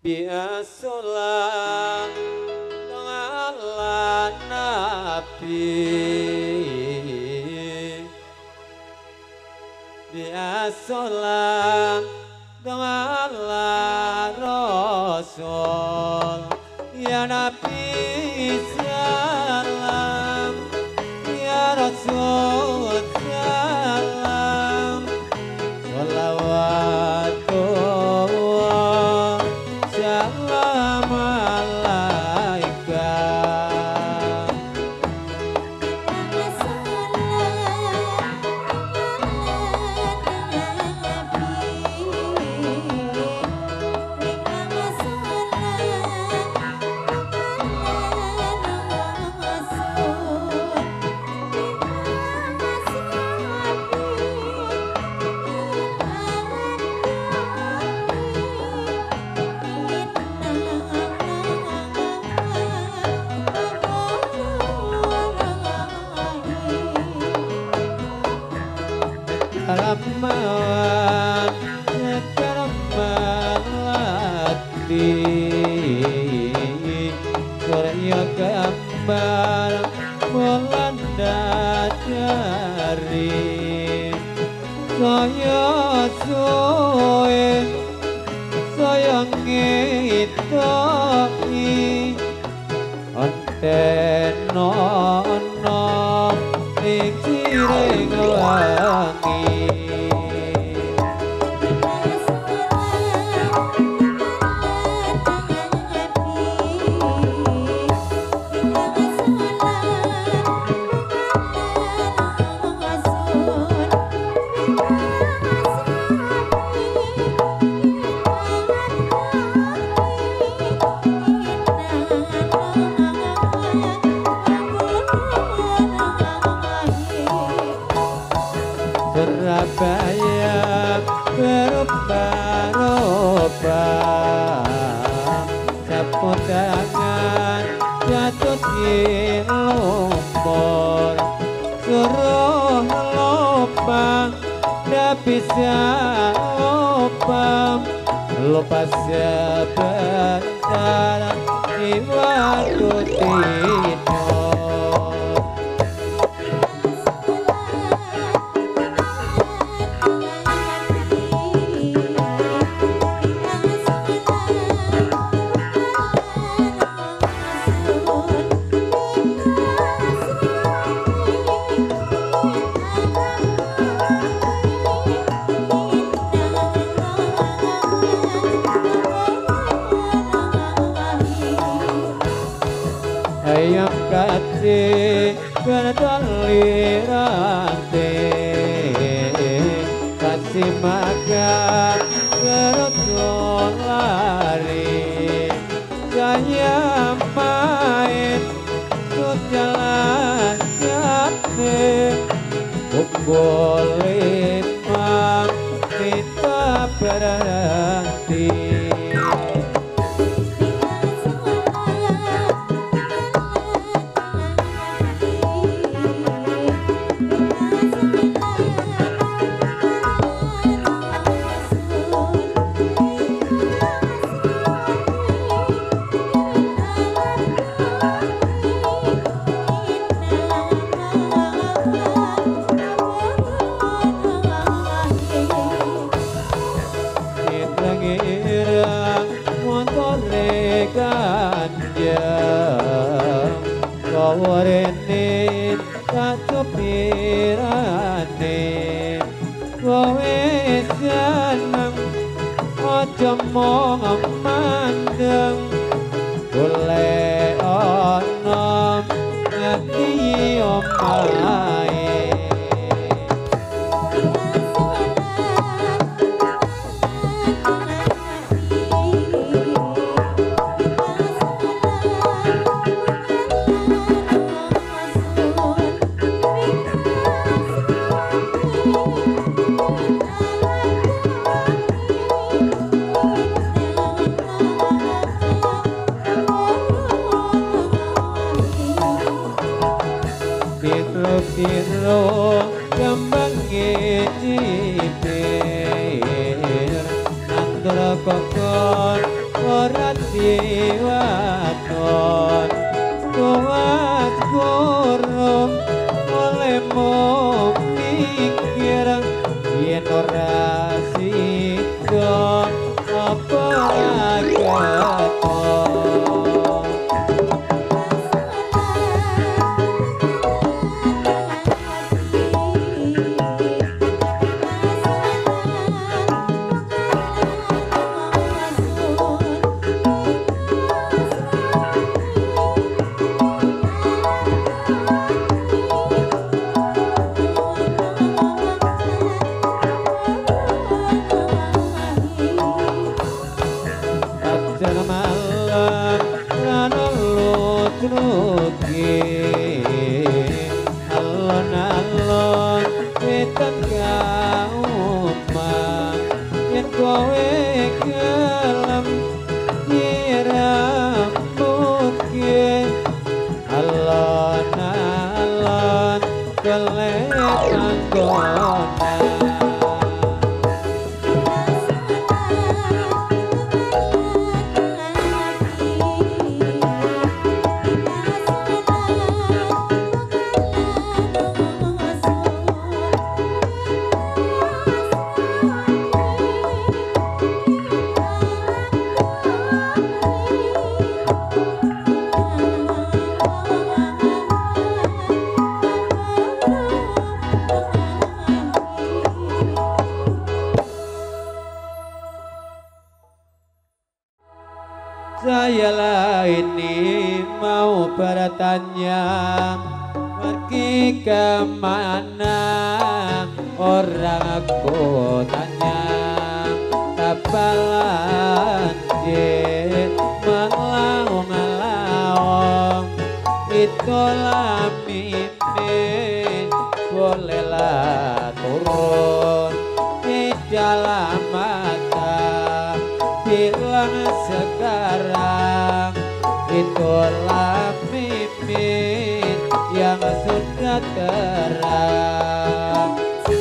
biasalah ala nabi biasalah ala rasul ya nabi salam ya rasul salam sholawatullah salam alaika Ramawan Karmalati Surya gambar bulan dari saya suwe saya ngitoi anteno ing cireng wangi Surabaya berubah-ubah sapu tangan jatuh di lumpur suruh lupa ndak bisa lupa sebentar di waktu tidur. Ayam kasih bertolirante kasih makan perut lari saya main ke jalan jati pukul 5 kita berhenti. Kawarene katupirane kowe seneng aja mong mandeng golek ana ngati omahe. Piro kembang ngicipir nandur kokon ora diwaton kuat kurung olehmu mikir yen ora sida apa keton malam ranolo truki alon-alon wetan kaumang yen kowe gelem nyirambut ki alon-alon kelet anggona Sayalah ini mau bertanya pergi kemana orang aku tanya kapalan je melaung-melaung itulah mimin bolehlah turun di dalam mata bilang sekarang itulah mimin yang sudah terang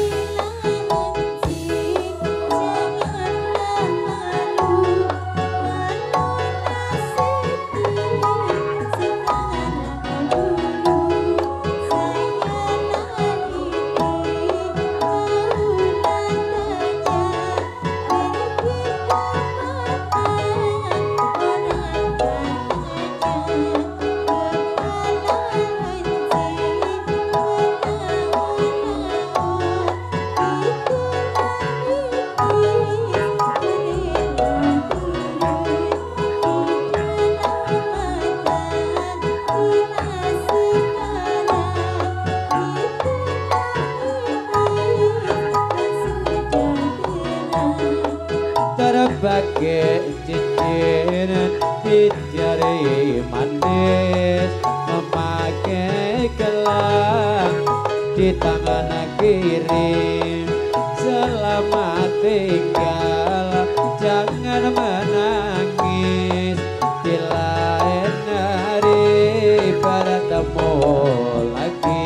terpakai cincin di jari manis memakai gelang di tangan kiri selamat tinggal jangan menangis di lain hari bertemu lagi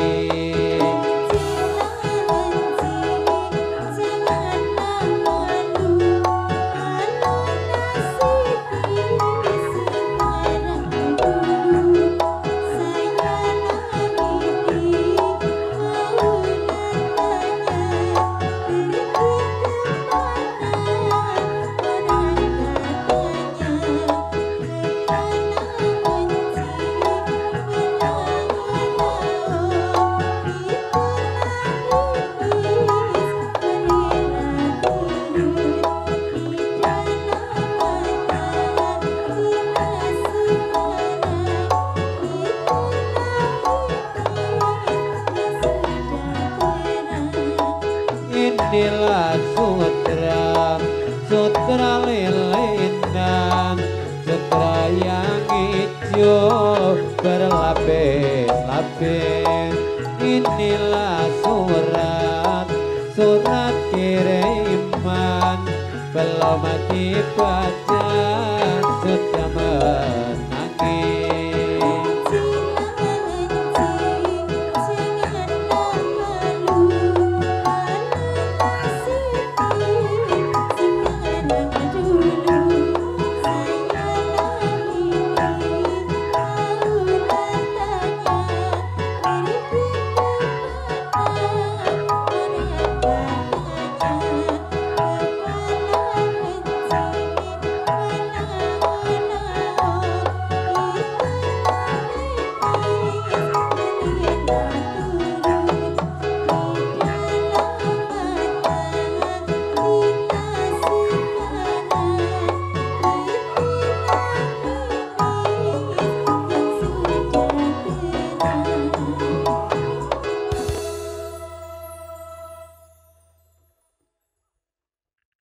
inilah sutra lilitan sutra yang hijau berlapis-lapis inilah surat kiriman belum dibaca sudah